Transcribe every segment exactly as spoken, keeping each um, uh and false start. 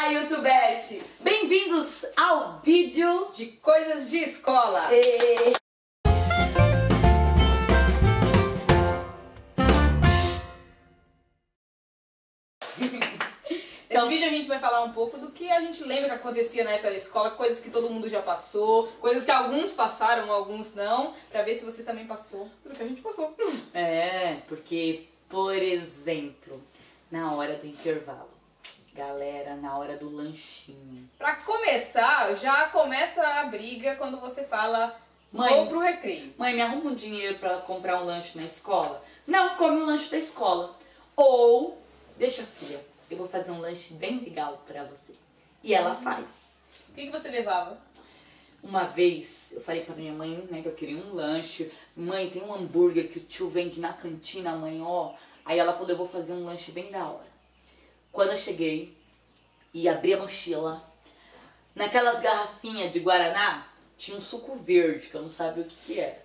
Olá, YouTubetes! Bem-vindos ao vídeo de coisas de escola! E... Nesse vídeo a gente vai falar um pouco do que a gente lembra que acontecia na época da escola, coisas que todo mundo já passou, coisas que alguns passaram, alguns não, pra ver se você também passou pelo que a gente passou. É, porque, por exemplo, na hora do intervalo, galera, na hora do lanchinho. Pra começar, já começa a briga quando você fala, mãe, vou pro recreio. Mãe, me arruma um dinheiro pra comprar um lanche na escola? Não, come o lanche da escola. Ou, deixa filha, eu vou fazer um lanche bem legal pra você. E ela faz. O que, que você levava? Uma vez, eu falei pra minha mãe, né, que eu queria um lanche. Mãe, tem um hambúrguer que o tio vende na cantina, mãe, ó. Aí ela falou, eu vou fazer um lanche bem da hora. Quando eu cheguei e abri a mochila, naquelas garrafinhas de Guaraná, tinha um suco verde, que eu não sabia o que que era.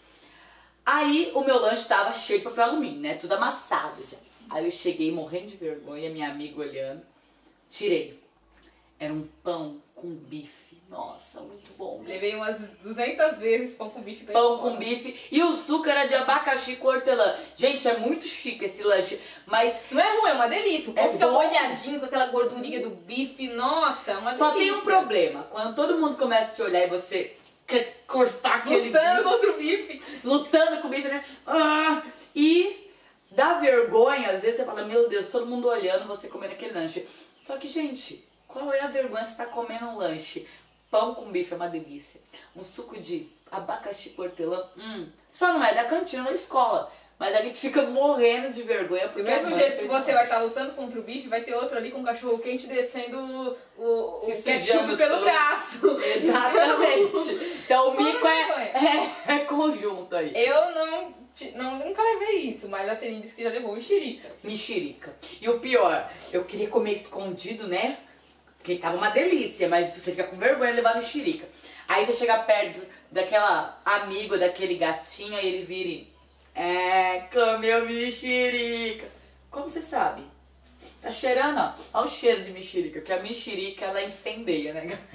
Aí o meu lanche tava cheio de papel alumínio, né, tudo amassado já. Aí eu cheguei morrendo de vergonha, minha amiga olhando, tirei. Era um pão com bife. Nossa, muito bom. Levei umas duzentas vezes pão com bife pra Pão escola. com bife. E o suco era de abacaxi com hortelã. Gente, é muito chique esse lanche. Mas não é ruim, é uma delícia. O pão é fica bom. molhadinho com aquela gordurinha do bife. Nossa, é uma Só delícia. tem um problema. Quando todo mundo começa a te olhar e você quer cortar aquele Lutando bife, contra o bife. Lutando com o bife, né? Ah, e dá vergonha. Às vezes você fala, meu Deus, todo mundo olhando você comendo aquele lanche. Só que, gente, qual é a vergonha? Você tá comendo um lanche. Pão com bife é uma delícia. Um suco de abacaxi com hortelã, hum, só não é da cantina da escola. Mas a gente fica morrendo de vergonha. Porque do mesmo a jeito que você vai estar lutando contra o bife, vai ter outro ali com o cachorro quente descendo o, o, o ketchup pelo todo. braço. Exatamente. Então o mico é, é, é conjunto aí. Eu não, não nunca levei isso, mas a Celine disse que já levou mexerica. Mexerica. E o pior, eu queria comer escondido, né? Porque tava uma delícia, mas você fica com vergonha de levar mexerica. Aí você chega perto daquela amigo, daquele gatinho, aí ele vira e... É, comeu mexerica. Como você sabe? Tá cheirando, ó. Olha o cheiro de mexerica, que a mexerica, ela incendeia, né, galera?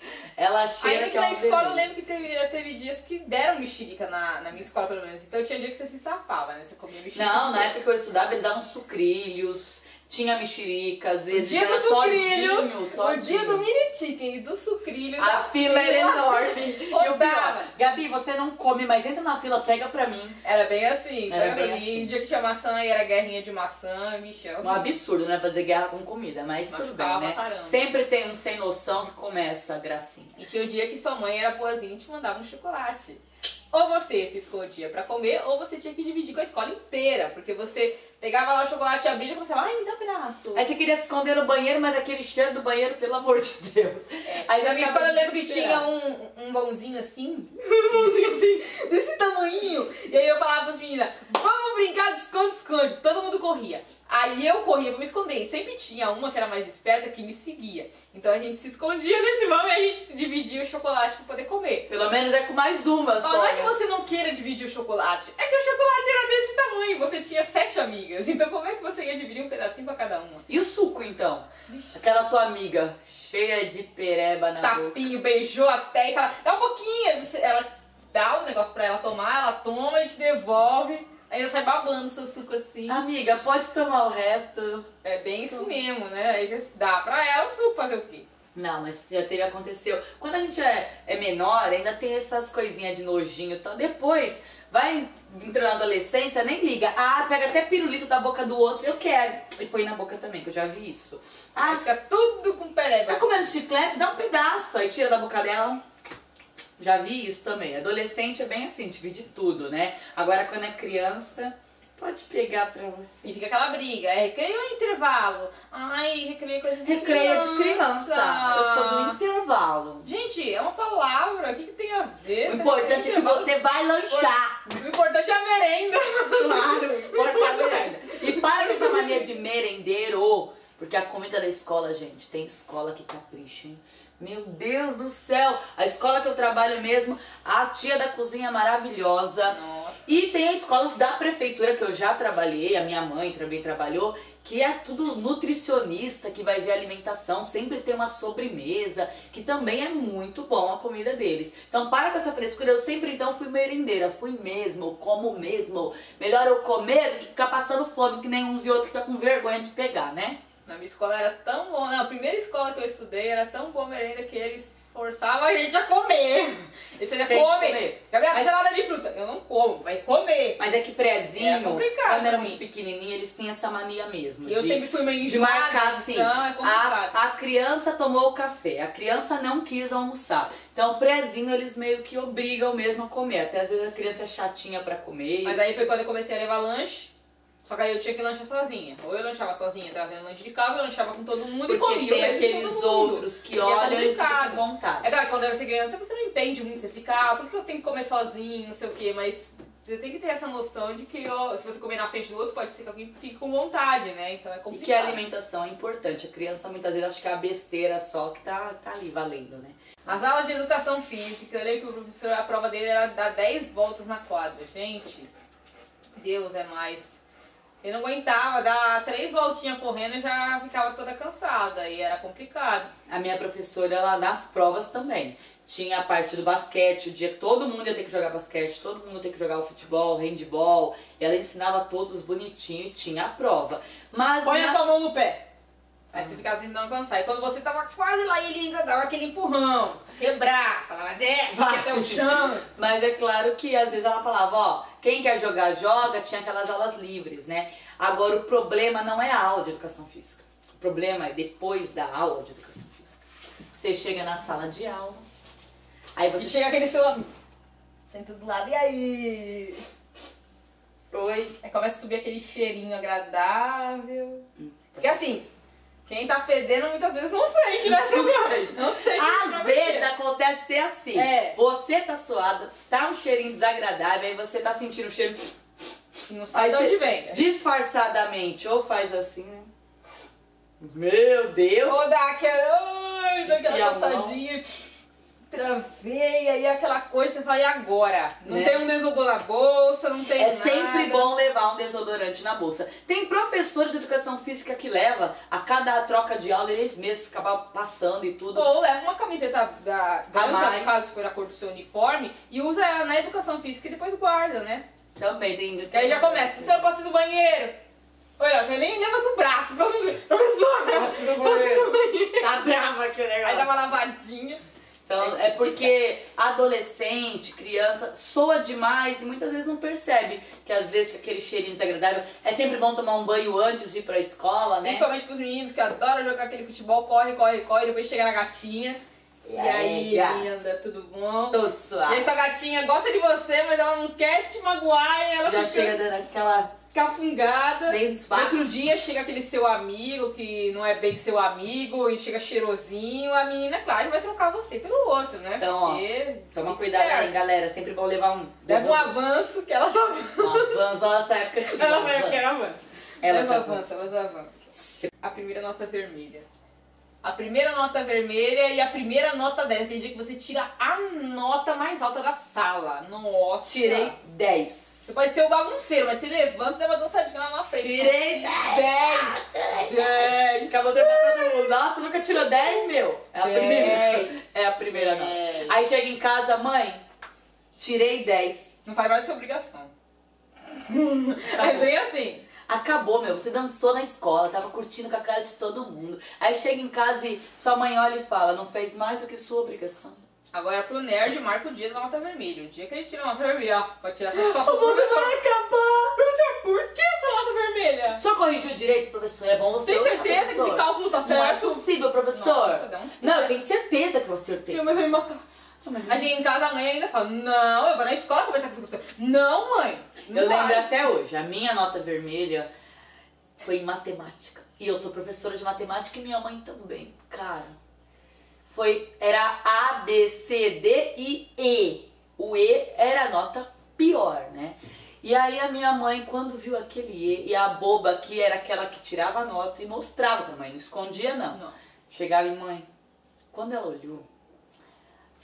Ela cheira aí que é na uma escola beleza. eu lembro que teve, teve dias que deram mexerica na, na minha escola, pelo menos. Então tinha dia que você se safava, né? Você comia mexerica. Não, na época que eu estudava, eles davam sucrilhos. Tinha mexerica, às vezes dia era do sucrilhos, todinho, todinho. O dia do mini chicken e do sucrilhos. A, a fila era enorme. E o pior, Gabi, você não come, mas entra na fila, pega pra mim. Era bem assim, era pra bem mim. assim. E o dia que tinha maçã e era guerrinha de maçã, bicho. Um absurdo, né? Fazer guerra com comida, mas tudo bem, né? Caramba. Sempre tem um sem noção que começa a gracinha. E tinha o dia que sua mãe era boazinha e te mandava um chocolate. Ou você se escondia pra comer, ou você tinha que dividir com a escola inteira. Porque você pegava lá o chocolate e abria e começava, ai, me dá um pedaço. Aí você queria se esconder no banheiro, mas aquele cheiro do banheiro, pelo amor de Deus. É. Aí na minha escola eu lembro que tinha um... um, um vãozinho assim, um vãozinho assim, desse tamanhinho. E aí eu falava pras meninas, vamos brincar de esconde-esconde. Todo mundo corria. Aí eu corria pra me esconder. E sempre tinha uma que era mais esperta que me seguia. Então a gente se escondia nesse vão e a gente dividia o chocolate pra poder comer. Pelo menos é com mais uma só. Não é que você não queira dividir o chocolate, é que o chocolate era desse tamanho, você tinha sete amigas, então como é que você ia dividir um pedacinho pra cada uma? E o suco, então? Vixe. Aquela tua amiga, cheia de pereba na Sapinho, boca. beijou até e fala, dá um pouquinho, ela dá o negócio pra ela tomar, ela toma e te devolve, aí ela sai babando o seu suco assim. Amiga, pode tomar o resto. É bem isso mesmo, né? Aí você dá pra ela o suco, fazer o quê? Não, mas já teve, aconteceu. Quando a gente é, é menor, ainda tem essas coisinhas de nojinho e tal. Depois, vai entrando na adolescência, nem liga. Ah, pega até pirulito da boca do outro, eu quero. E põe na boca também, que eu já vi isso. Ah, aí fica tudo com pereba. Tá comendo chiclete? Dá um pedaço. Aí tira da boca dela. Já vi isso também. Adolescente é bem assim, divide tudo, né? Agora, quando é criança... Pode pegar pra você. E fica aquela briga, é recreio ou intervalo? Ai, recreio é coisa de recreio criança. de criança. Eu sou do intervalo. Gente, é uma palavra, o que, que tem a ver? O importante é que você vai lanchar. O importante é a merenda. Claro, o importante é a merenda. E para com essa mania de merendeiro, porque a comida da escola, gente, tem escola que capricha, hein? Meu Deus do céu, a escola que eu trabalho mesmo, a tia da cozinha maravilhosa. Nossa. escolas. E tem escolas da prefeitura que eu já trabalhei, a minha mãe também trabalhou, que é tudo nutricionista, que vai ver alimentação, sempre tem uma sobremesa, que também é muito bom a comida deles. Então para com essa frescura, eu sempre então fui merendeira, fui mesmo, como mesmo. Melhor eu comer do que ficar passando fome, que nem uns e outros que tá com vergonha de pegar, né? Na minha escola era tão bom, na primeira escola que eu estudei era tão boa a merenda que eles forçavam a gente a comer. Eles faziam comer. Gabriela, Mas... salada de fruta. Eu não como, vai comer. Mas é que prezinho, é complicado, quando era mim. muito pequenininho, eles tinham essa mania mesmo. E eu de, sempre fui meio de marcar assim, então é complicado. a, a criança tomou o café, a criança não quis almoçar. Então, prezinho, eles meio que obrigam mesmo a comer. Até às vezes a criança é chatinha pra comer. Mas aí foi quando eu comecei a levar lanche. Só que aí eu tinha que lanchar sozinha. Ou eu lanchava sozinha, trazendo lanche de casa, ou eu lanchava com todo mundo Porque e comia. tem aqueles outros que olham e ficam com vontade. É claro, quando você é criança, você não entende muito, você fica, ah, por que eu tenho que comer sozinho, não sei o quê, mas você tem que ter essa noção de que ó, se você comer na frente do outro, pode ser que alguém fique com vontade, né? Então é complicado. E que a alimentação é importante. A criança muitas vezes acha que é a besteira só que tá, tá ali valendo, né? As aulas de educação física, eu lembro que o professor, a prova dele era dar dez voltas na quadra. Gente, Deus é mais. Eu não aguentava, dar três voltinhas correndo e já ficava toda cansada e era complicado. A minha professora, ela nas provas também. Tinha a parte do basquete, o dia que todo mundo ia ter que jogar basquete, todo mundo ia ter que jogar o futebol, handball. E ela ensinava todos bonitinho e tinha a prova. Mas põe nas... a sua mão no pé. Aí você ficava tentando alcançar. E quando você tava quase lá, ele ainda dava aquele empurrão, quebrar, falava, desce até o chão. Mas é claro que às vezes ela falava, ó, quem quer jogar, joga, tinha aquelas aulas livres, né? Agora o problema não é a aula de educação física. O problema é depois da aula de educação física. Você chega na sala de aula, aí você... E chega aquele seu amigo, senta do lado, e aí? Oi? Aí começa a subir aquele cheirinho agradável. Hum. Porque assim... Quem tá fedendo muitas vezes não sente, né? Não sente. Às vezes acontece ser assim. É. Você tá suada, tá um cheirinho desagradável, aí você tá sentindo o cheiro... E não sabe de onde vem. Disfarçadamente, ou faz assim, né? Meu Deus! Ou dá aquela... Ai, dá aquela passadinha... Travei, aí aquela coisa, você vai agora. Não né? Tem um desodorante na bolsa, não tem É nada. sempre bom levar um desodorante na bolsa. Tem professores de educação física que leva a cada troca de aula, eles mesmos acabam passando e tudo. Ou leva uma camiseta da branca, no caso, se for a cor do seu uniforme, e usa ela na educação física e depois guarda, né? Também tem... Que aí já começa, você não passa do banheiro. Olha, você nem levanta o braço pra você. Professor, passa do banheiro. Tá brava aquele negócio. Aí dá uma lavadinha. Então, é porque adolescente, criança, soa demais e muitas vezes não percebe que às vezes com aquele cheirinho desagradável. É sempre bom tomar um banho antes de ir pra escola, né? Principalmente pros meninos que adoram jogar aquele futebol, corre, corre, corre, depois chega na gatinha. E, e aí, aí anda, tudo bom? Todo suave. E aí sua gatinha gosta de você, mas ela não quer te magoar e ela já fica... chega dando aquela... cafungada. Bem outro dia chega aquele seu amigo que não é bem seu amigo e chega cheirosinho, a menina, claro, vai trocar você pelo outro, né? Então, porque ó, toma cuidado aí, galera. Sempre bom levar um... Leva um avanço que elas avançam. Um avanço, nossa época tinha Elas um época era avanço. Elas Leva avançam, elas avançam. A primeira nota vermelha. A primeira nota vermelha e a primeira nota dez. Tem dia que você tira a nota mais alta da sala. Nossa. Tirei dez. Você pode ser o bagunceiro, mas se levanta e dá uma dançadinha lá na frente. Tirei dez. dez. Acabou de levar todo mundo. Nossa, nunca tirou dez, meu? É a primeira. É a primeira nota. Aí chega em casa, mãe, tirei dez. Não faz mais que obrigação. É bem assim. Acabou, meu. Você dançou na escola, tava curtindo com a cara de todo mundo. Aí chega em casa e sua mãe olha e fala, não fez mais do que sua obrigação. Agora pro nerd marca o dia da nota vermelha. O dia que ele tira a nota vermelha, ó, pode tirar a satisfação. O mundo vai acabar! Professor, por que essa nota vermelha? O senhor corrigiu direito, professor? É bom você... Tem certeza que esse cálculo tá certo? Não é possível, professor. Nossa, dá um... Não, eu tenho certeza que eu acertei. Minha mãe vai me matar. A gente em casa, a mãe ainda fala, não, eu vou na escola conversar com o professor. Não, mãe. Não eu vai. lembro até hoje, a minha nota vermelha foi em matemática. E eu sou professora de matemática e minha mãe também. Cara, foi, era A, B, C, D e E. O E era a nota pior, né? E aí a minha mãe, quando viu aquele E, e a boba aqui era aquela que tirava a nota e mostrava pra mãe, não escondia não. Não. Chegava em mãe, quando ela olhou,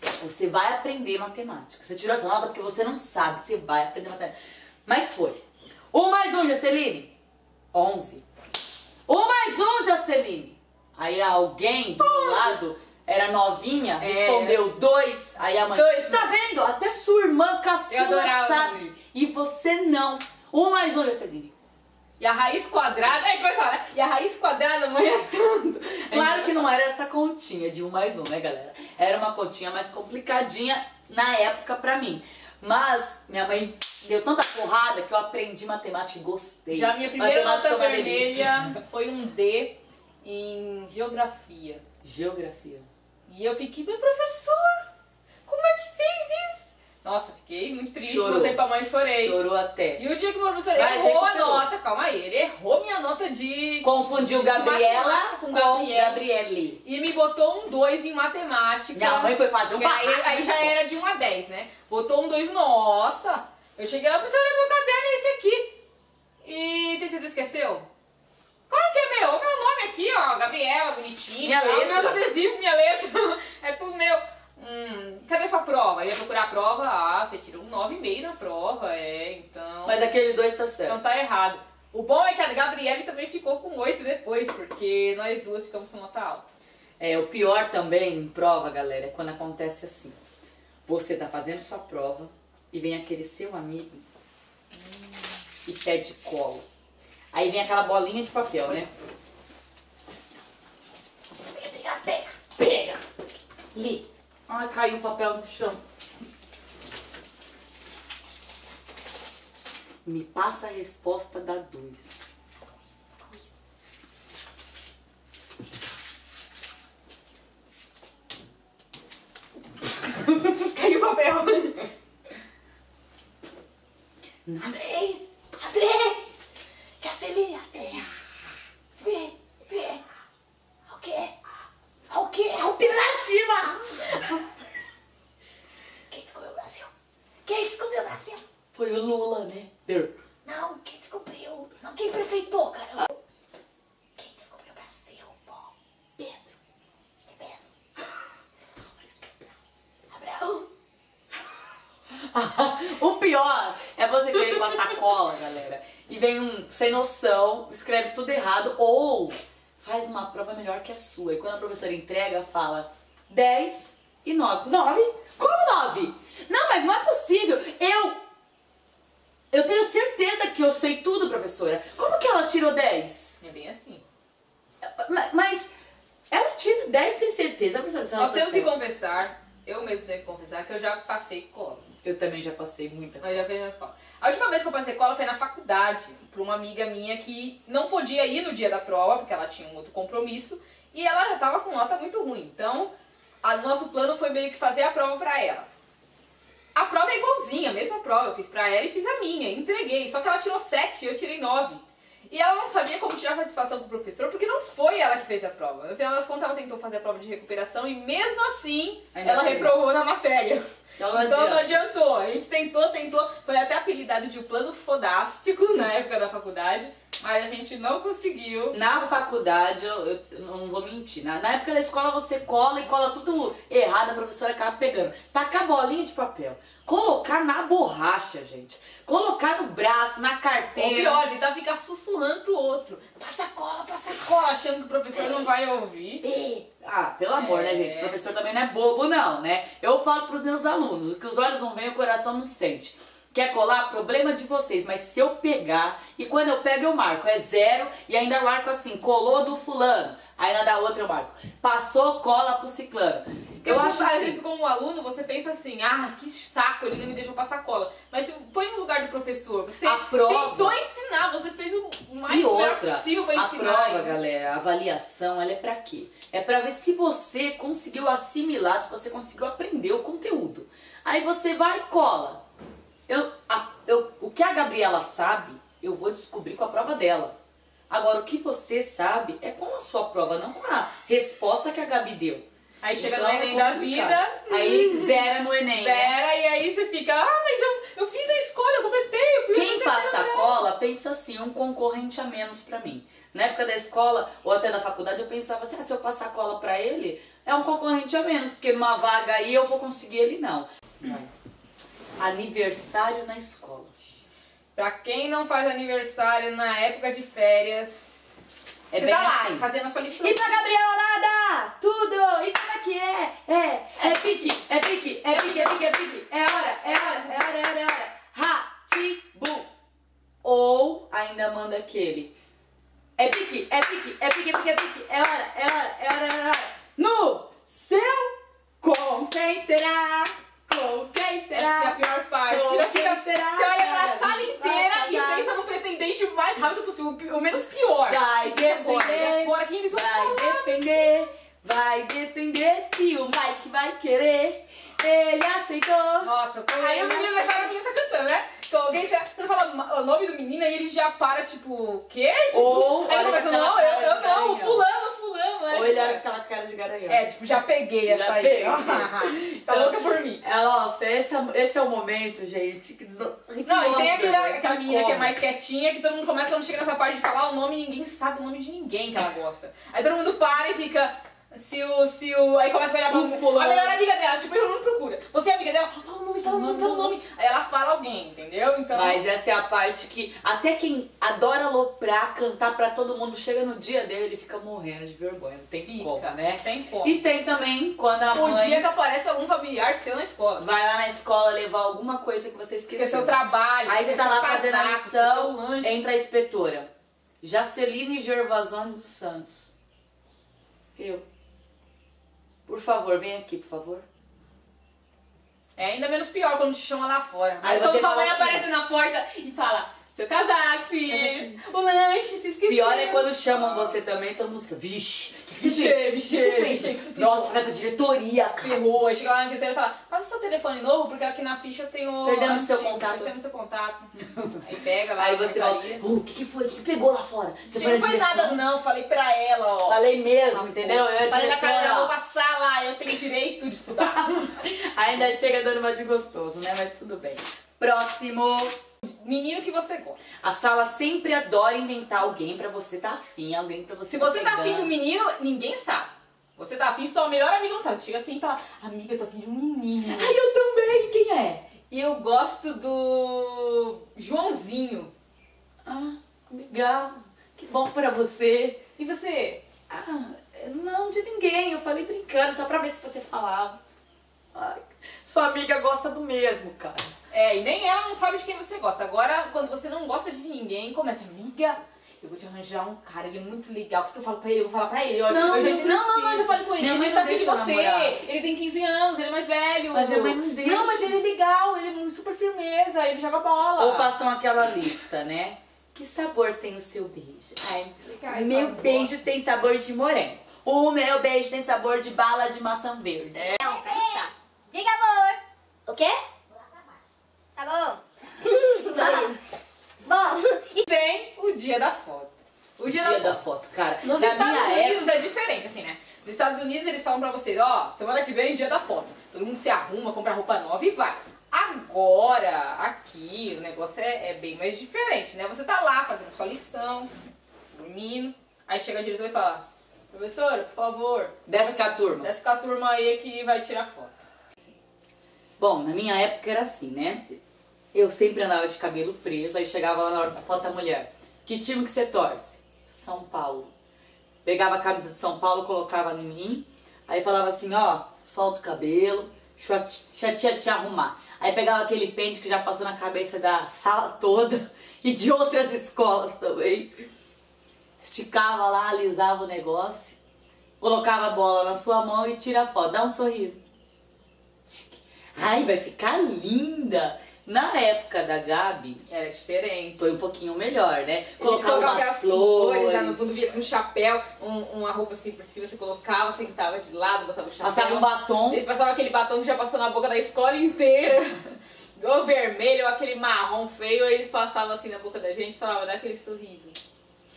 Você vai aprender matemática. Você tirou essa nota porque você não sabe. Você vai aprender matemática. Mas foi. Um mais um, Jaceline? Onze. Um mais um, Jaceline? Aí alguém do meu lado, era novinha, É. respondeu dois. Aí a mãe, Dois. tá vendo? Até sua irmã Eu caçula adorava sabe. isso. E você não. Um mais um, Jaceline. E a raiz quadrada, é coisa lá, e a raiz quadrada, mãe, é tanto. Claro que não era essa continha de um mais um, né, galera? Era uma continha mais complicadinha na época pra mim. Mas minha mãe deu tanta porrada que eu aprendi matemática e gostei. Já a minha primeira Matemática nota é uma delícia. vermelha foi um D em geografia. Geografia. E eu fiquei, meu professor, como é que fez isso? Nossa, fiquei muito triste, Chorou. voltei pra mãe e chorei. Chorou até. E o dia que o meu professor Mas errou a recuperou. nota, calma aí, ele errou minha nota de... Confundiu de Gabriela matemática com, com Gabriela. Gabriele. E me botou um dois em matemática. Minha mãe foi fazer um Porque aí, barraco. aí já era de um a dez, né? Botou um dois, nossa! Eu cheguei lá, professor, olha meu caderno, é esse aqui. E tem certeza que esqueceu? Claro que é meu, meu nome aqui, ó, Gabriela, bonitinho. Minha tal, letra. Meus adesivos, minha letra, é tudo meu. Hum, cadê sua prova? Eu ia procurar a prova, ah, você tirou um nove vírgula cinco na prova, é, então... Mas aquele dois tá certo. Então tá errado. O bom é que a Gabriele também ficou com oito depois, porque nós duas ficamos com nota alta. É, o pior também em prova, galera, é quando acontece assim. Você tá fazendo sua prova e vem aquele seu amigo hum, e pede cola. Aí vem aquela bolinha de papel, né? Pega, pega, pega, pega. Lê. Ai, caiu o papel no chão. Me passa a resposta da dois. Caiu o papel. Três! Três! Jaceline, até! Vê, vê! O quê? O quê? Alternativa! Quem descobriu o Brasil? Quem descobriu o Brasil? Foi o Lula, né? Não, quem descobriu? Não, quem prefeitou, caramba? Quem descobriu o Brasil? Pô, Pedro. É Pedro. Abraão. O pior é você querer com a sacola, galera, e vem um sem noção, escreve tudo errado, ou faz uma prova melhor que a sua. E quando a professora entrega, fala dez e nove. nove? Como nove? Não, mas não é possível. Eu... Eu tenho certeza que eu sei tudo, professora. Como que ela tirou dez? É bem assim. Mas, mas ela tira dez, tem certeza, professora? que ela Nós tá temos que certa. confessar, eu mesmo tenho que confessar, que eu já passei cola. Eu também já passei muita coisa. Nós já fez na escola. A última vez que eu passei cola foi na faculdade, pra uma amiga minha que não podia ir no dia da prova, porque ela tinha um outro compromisso, e ela já tava com nota muito ruim. Então, o nosso plano foi meio que fazer a prova pra ela. A prova é igualzinha, a mesma prova, eu fiz pra ela e fiz a minha, entreguei. Só que ela tirou sete e eu tirei nove. E ela não sabia como tirar satisfação com o professor, porque não foi ela que fez a prova. No final das contas, ela tentou fazer a prova de recuperação e mesmo assim, Ainda ela foi. reprovou na matéria. Então não Então não adianta. adiantou. A gente tentou, tentou. Foi até apelidado de o plano fodástico na época da faculdade, mas a gente não conseguiu. Na faculdade, eu, eu- eu não vou mentir, na, na época da escola você cola e cola tudo errado, a professora acaba pegando. Tacar bolinha de papel, colocar na borracha, gente, colocar no braço, na Ou carteira. pior, tentar ficar sussurrando pro outro. Passa cola, passa cola, achando que o professor não vai ouvir. E- Ah, pelo amor, É. né, gente? O professor também não é bobo, não, né? Eu falo pros meus alunos, o que os olhos não veem, o coração não sente. Quer colar? Problema de vocês, mas se eu pegar, e quando eu pego eu marco, é zero, e ainda marco assim, colou do fulano, aí na da outra eu marco, passou, cola pro ciclano. Eu Eu você acho faz assim, isso como aluno, você pensa assim, ah, que saco, ele não me deixou passar cola. Mas se põe no lugar do professor, você A prova- tentou ensinar, você fez o mais e melhor outra, possível pra a ensinar. prova, hein? galera, a avaliação, ela é pra quê? É pra ver se você conseguiu assimilar, se você conseguiu aprender o conteúdo. Aí você vai e cola. Eu, a- eu, o que a Gabriela sabe, eu vou descobrir com a prova dela. Agora, o que você sabe é com a sua prova, não com a resposta que a Gabi deu. Aí chega Então, no é Enem da complicado. vida, Aí zera no Enem, né? zera, e aí você fica, ah, mas eu, eu fiz a escolha, eu completei, eu fui Quem eu passa a completei, cola pensa assim, um concorrente a menos pra mim. Na época da escola ou até da faculdade eu pensava assim, ah, se eu passar cola pra ele, é um concorrente a menos, porque numa vaga aí eu vou conseguir ele não. Aniversário na escola. Pra quem não faz aniversário na época de férias, É você bem tá lá assim. fazendo a sua lição. E pra Gabriela Lada, tudo! E como é que é? É, é pique, é pique, é pique, é pique, é pique. É hora, é hora, é hora, é hora, é hora. Ratibu. Ou ainda manda aquele. É pique, é pique, é pique, é pique, é pique. É hora, é hora, é hora, é hora. No seu com quem será? Com quem será? Essa é a pior parte. Com Você, quem fica, será? você olha pra sala Vai inteira e casar. pensa no pretendente o mais rápido possível, o pi- o menos pior. Vai E fica agora, e depender, agora quem eles vão vai falar? depender, vai depender se o Mike vai querer. Ele aceitou. Nossa, aí o menino vai falar que ele tá cantando, né? Então alguém já, quando fala ma- o nome do menino, aí ele já para, tipo, o quê? Tipo, Ou aí ele olha começa, aquela não, cara eu, de eu não, garanhão. fulano, fulano, né? Ou ele olha com aquela cara de garanhão. É, tipo, já peguei Já essa aí. peguei. Tá louca por mim. É, nossa, esse é, esse é o momento, gente. que não- a gente Não, e tem gosta, aquele, né? aquela Tem menina que é como. mais quietinha, que todo mundo começa quando chega nessa parte de falar o nome, ninguém sabe o nome de ninguém que ela gosta. Aí todo mundo para e fica. Se o. Se o aí começa a olhar pra O fulano. a melhor amiga dela, tipo, todo mundo procura. Você é amiga dela, fala, fala o nome, fala o nome, fala o nome. Aí ela fala alguém, entendeu? Então. Mas essa é a parte que até quem adora aloprar, cantar pra todo mundo, chega no dia dele, ele fica morrendo de vergonha. Não tem Fica, como, né? tem como. E tem também quando a O mãe dia que aparece algum familiar seu na escola. vai lá na escola levar alguma coisa que você esqueceu. Esqueceu o trabalho. Aí você tá esqueceu lá o fazendo a casaco, esqueceu lição, o lanche. entra a inspetora. Jaceline Gervasoni dos Santos. Eu. Por favor, vem aqui, por favor. É ainda menos pior quando te chama lá fora. Aí Mas quando você sua fala mãe assim, aparece na porta e fala, seu casaco, filho, o lanche, você esqueceu. Pior é quando chamam você também, todo mundo fica, vixe, o que, que você Vixe, fez? vixe, O que você fez? vixe, que você fez? Nossa, vai pra diretoria, cara. Ferrou, aí chega lá na diretora e fala, passa seu telefone novo, porque aqui na ficha tem o... Perdemos seu antigo, contato. Perdemos seu contato. Aí pega lá Aí na você fala, secretaria. "Oh, o que, que foi? O que, que pegou lá fora? Você Não na foi direção?" nada não, falei pra ela, ó. Falei mesmo, entendeu? Eu, Falei na cara dela, diretora. vou passar lá, eu tenho direito de estudar. Ainda chega dando uma de gostoso, né? Mas tudo bem. Próximo. Menino que você gosta. A sala sempre adora inventar alguém pra você tá afim, alguém pra você Se você tá afim pegando. do menino, ninguém sabe. Você tá afim, sua melhor amiga não sabe. Chega assim e fala, amiga, eu tô afim de um menino. Ai, eu também. Quem é? E eu gosto do Joãozinho. Ah, legal. Que bom pra você. E você? Ah, não, de ninguém. Eu falei brincando, só pra ver se você falava. Ai, sua amiga gosta do mesmo, cara. É, e nem ela não sabe de quem você gosta. Agora, quando você não gosta de ninguém, começa, amiga, eu vou te arranjar um cara, ele é muito legal. O que, que eu falo pra ele? Eu vou falar pra ele. Olha, Não, eu já, não não, não, não, precisa. eu já falei com ele. Minha Ele mãe tá não afim de deixa você. namorar. Ele tem quinze anos, ele é mais velho. Mas minha mãe não deixa. Não, mas ele é legal, ele é super firmeza, ele joga bola. Ou passam aquela lista, né? Que sabor tem o seu beijo? Ai, Ai, meu sabor. beijo tem sabor de morango. O meu beijo tem sabor de bala de maçã verde. É. Não, França. Diga, amor. O quê? Tá bom. Bom, E tem o dia da foto. O O dia, dia da, da foto, cara. Nos Na Estados minha Unidos é diferente, assim, né? Nos Estados Unidos eles falam pra vocês, ó, semana que vem é dia da foto. Todo mundo se arruma, compra roupa nova e vai. Agora, aqui, o negócio é, é bem mais diferente, né? Você tá lá fazendo sua lição, dormindo, aí chega a diretora e fala, professora, por favor, Desce com a turma. desce com a turma aí que vai tirar foto. Bom, na minha época era assim, né? Eu sempre andava de cabelo preso, aí chegava lá na hora da foto da mulher. Que time que você torce? São Paulo. Pegava a camisa de São Paulo, colocava em mim, aí falava assim, ó, solta o cabelo, deixa a ti- deixa a tia te arrumar. Aí pegava aquele pente que já passou na cabeça da sala toda e de outras escolas também. Esticava lá, alisava o negócio, colocava a bola na sua mão e tira a foto. Dá um sorriso. Ai, vai ficar linda! Na época da Gabi, Era diferente. foi um pouquinho melhor, né? Eles Colocava colocavam umas aquelas flores, flores, né, no fundo, via um chapéu, um- uma roupa assim por cima, você colocava, sentava de lado, botava o chapéu. passava um batom. Eles passavam aquele batom que já passou na boca da escola inteira. Ou vermelho, ou aquele marrom feio, aí eles passavam assim na boca da gente e falavam, dá aquele sorriso.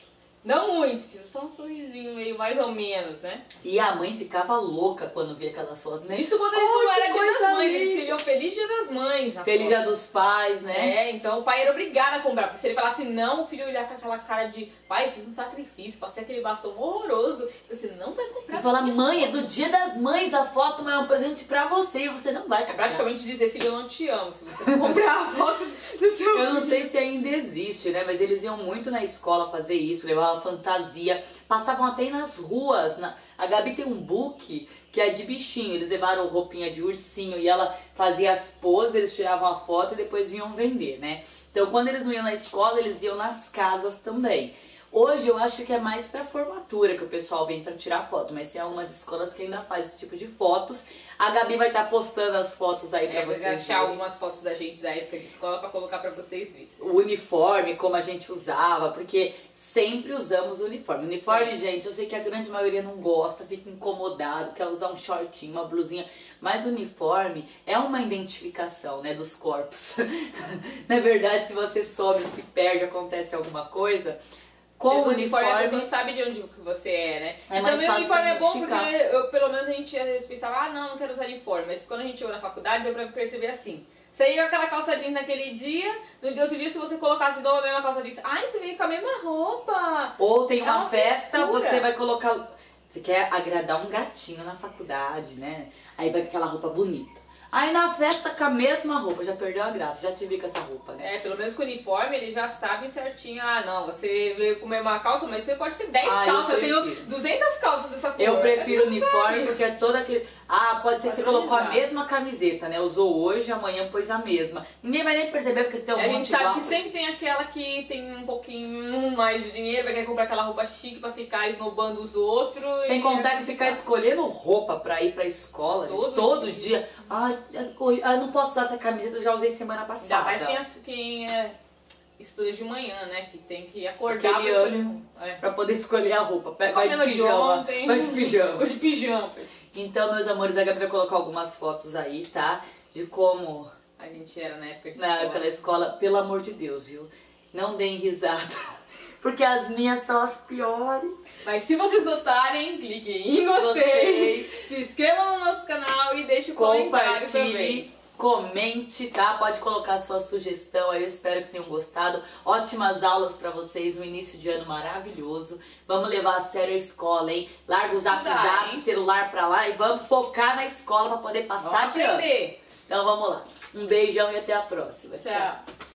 Não muito, tipo, só um sorrisinho meio mais ou menos, né? E a mãe ficava louca quando via aquelas fotos, né? Isso quando eles Ai, não que era dia coisa das mães, linda. eles escreviam Feliz Dia das Mães na Feliz foto. Dia dos Pais, né? É, então o pai era obrigado a comprar, porque se ele falasse não, o filho ia olhar com aquela cara de pai, eu fiz um sacrifício, passei aquele batom horroroso, você não vai comprar. E falar, minha mãe, é foto. do Dia das Mães, a foto mas é um presente pra você e você não vai É comprar. praticamente dizer, filho, eu não te amo, se você não comprar a foto do seu Eu não filho. sei se ainda existe, né? Mas eles iam muito na escola fazer isso, levavam fantasia, passavam até nas ruas. Na... A Gabi tem um book que é de bichinho, eles levaram roupinha de ursinho e ela fazia as poses, eles tiravam a foto e depois vinham vender, né? Então quando eles não iam na escola, eles iam nas casas também. Hoje eu acho que é mais pra formatura que o pessoal vem pra tirar foto, mas tem algumas escolas que ainda fazem esse tipo de fotos. A Gabi vai estar postando as fotos aí pra É, vou vocês achar verem. algumas fotos da gente da época de escola pra colocar pra vocês verem. O uniforme, como a gente usava, porque sempre usamos o uniforme. Uniforme, Sim. gente, eu sei que a grande maioria não gosta, fica incomodado, quer usar um shortinho, uma blusinha, mas o uniforme é uma identificação, né, dos corpos. Na verdade, se você sobe, se perde, acontece alguma coisa, com o uniforme... a pessoa sabe de onde que você é, né? É e mais também o fácil uniforme pra é bom porque identificar. eu, pelo menos a gente às vezes pensava, ah não, não quero usar uniforme. Mas quando a gente chegou na faculdade, deu pra perceber assim. Você ia com aquela calça jeans naquele dia, no dia outro dia, se você colocasse de novo a mesma calça jeans, ai, você veio com a mesma roupa. Ou tem É uma, uma festa, frescura. você vai colocar... Você quer agradar um gatinho na faculdade, né? Aí vai com aquela roupa bonita. Aí na festa com a mesma roupa, já perdeu a graça, já te vi com essa roupa, né? É, pelo menos com o uniforme eles já sabem certinho. Ah, não, você veio com a mesma calça, mas você pode ter dez Ah, eu calças. Eu tenho prefiro. duzentas calças dessa cor. Eu prefiro Você não uniforme sabe. porque é todo aquele... Ah, pode ser que você colocou a Padronizar. mesma camiseta, né? Usou hoje, amanhã pôs a mesma. Ninguém vai nem perceber porque você tem um A monte gente sabe igual. que sempre tem aquela que tem um pouquinho mais de dinheiro, vai querer comprar aquela roupa chique pra ficar esnobando os outros. Sem e contar que ficar escolhendo roupa pra ir pra escola, gente, Todo todo dia. dia. Ai, hoje, ai, não posso usar essa camiseta, eu já usei semana Ainda passada. mais quem, as- quem é, estuda de manhã, né? Que tem que acordar pra Aquele escolher ano. roupa. É. Pra poder escolher a roupa. Vai Qual de a de pijama. ontem? Vai de pijama. Hoje pijama. Então, meus amores, a Gabi vai colocar algumas fotos aí, tá? De como A gente era na época de na escola. época da escola, pelo amor de Deus, viu? Não deem risada. Porque as minhas são as piores. Mas se vocês gostarem, cliquem em gostei. Se inscrevam no nosso canal e deixem o comentário também. Compartilhe, comente, tá? Pode colocar sua sugestão aí, eu espero que tenham gostado. Ótimas aulas pra vocês, um início de ano maravilhoso. Vamos levar a sério a escola, hein? Larga o zap Estudar, zap, hein? celular pra lá e vamos focar na escola pra poder passar Vamos de ano. aprender. Então vamos lá. Um beijão e até a próxima. Tchau.